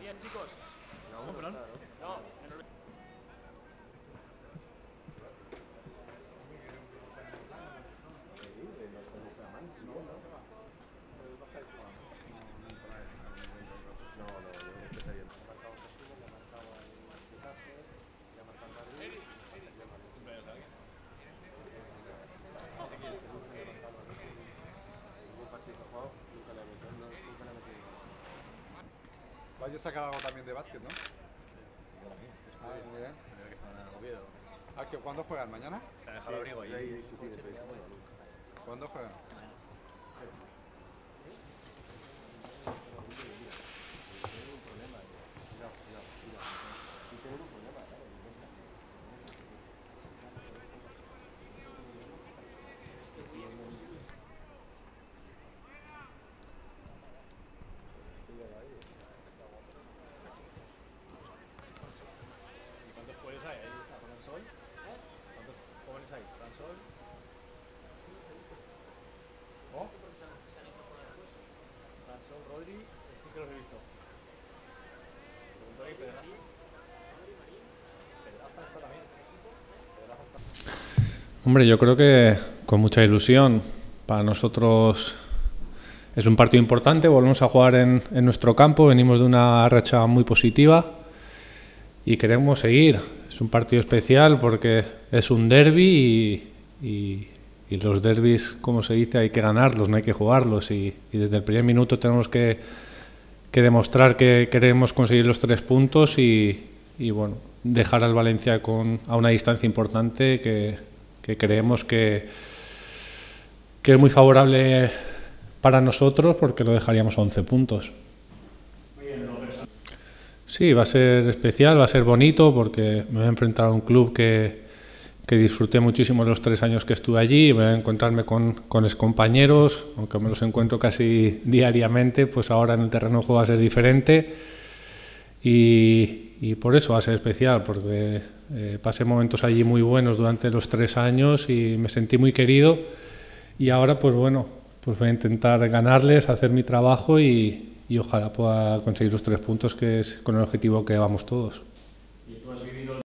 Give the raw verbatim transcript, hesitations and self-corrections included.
días, chicos. No, perdón. No, Vais a sacar algo también de básquet, ¿no? Ah, muy bien. Ah, ¿que ¿cuándo juegan? ¿Mañana? Está dejado el abrigo ahí. ¿Cuándo juegan? ¿Y cuántos jóvenes hay ahí? ¿Fransol? ¿Cuántos jóvenes hay? ¿Fransol? ¿Oh? Fransol, Rodri, sí que los he visto. Pregunto ahí, Pedraza. Pedraza está también. Pedraza está. Hombre, yo creo que con mucha ilusión. Para nosotros es un partido importante, volvemos a jugar en, en nuestro campo, venimos de una racha muy positiva y queremos seguir. Es un partido especial porque es un derbi y, y, y los derbis, como se dice, hay que ganarlos, no hay que jugarlos, y, y desde el primer minuto tenemos que, que demostrar que queremos conseguir los tres puntos y, y bueno, dejar al Valencia con, a una distancia importante que, que creemos que, que es muy favorable para nosotros porque lo dejaríamos a once puntos. Sí, va a ser especial, va a ser bonito porque me voy a enfrentar a un club que, que disfruté muchísimo los tres años que estuve allí, voy a encontrarme con, con excompañeros, aunque me los encuentro casi diariamente, pues ahora en el terreno de juego va a ser diferente y, y por eso va a ser especial, porque eh, pasé momentos allí muy buenos durante los tres años y me sentí muy querido y ahora pues bueno, pues voy a intentar ganarles, hacer mi trabajo y, y ojalá pueda conseguir los tres puntos, que es con el objetivo que vamos todos.